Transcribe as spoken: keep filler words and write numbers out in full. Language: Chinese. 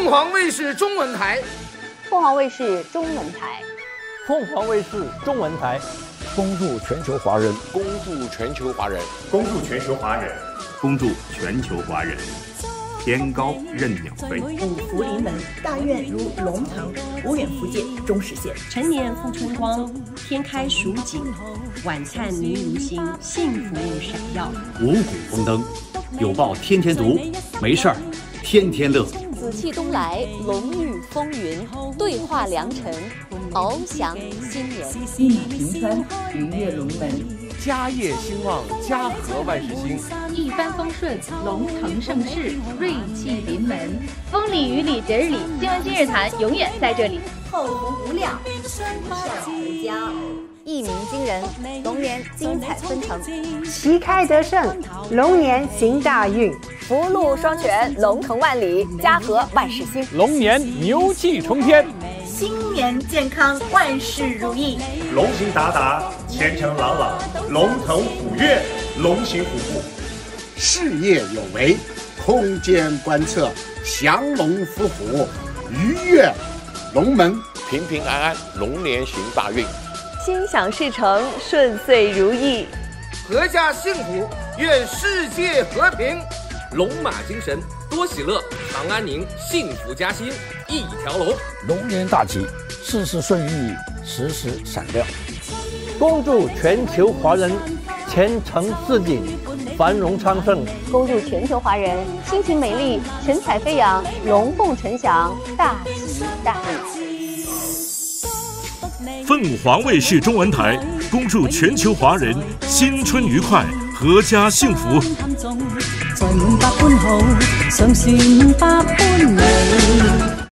凤凰卫视中文台， 凤凰卫视中文台， 凤凰卫视中文台， 恭祝全球华人， 恭祝全球华人， 恭祝全球华人， 恭祝全球华人。天高任鸟飞， 五福临门，大愿如龙腾，无远弗届，终实现。 晨年复春光，天开蜀锦，晚灿明如星，幸福闪耀。 五谷丰登，有报天天读，没事儿天天乐。 紫气东来，龙驭风云，对话良辰，翱翔新年。 一马平川，鱼跃龙门。 家业兴旺，家和万事兴； 一帆风顺，龙腾盛世，瑞气临门。风里雨里节日里，新闻今日谈永远在这里。 后福无量，福寿无疆。 一鸣惊人，龙年精彩纷呈； 旗开得胜，龙年行大运； 福禄双全，龙腾万里，家和万事兴； 龙年牛气冲天， 新年健康，万事如意； 龙行达达，前程朗朗，龙腾虎跃，龙行虎步； 事业有为，空间观测，降龙伏虎，鱼跃龙门， 平平安安，龙年行大运。 心想事成，顺遂如意， 阖家幸福，愿世界和平。龙马精神，多喜乐，长安宁，幸福加薪，一条龙。 龙年大吉，事事顺意，时时闪亮。 恭祝全球华人前程似锦，繁荣昌盛。 恭祝全球华人心情美丽，神采飞扬，龙凤呈祥，大吉大利。 凤凰卫视中文台恭祝全球华人新春愉快，阖家幸福。 在滿百般好，尚算百般美。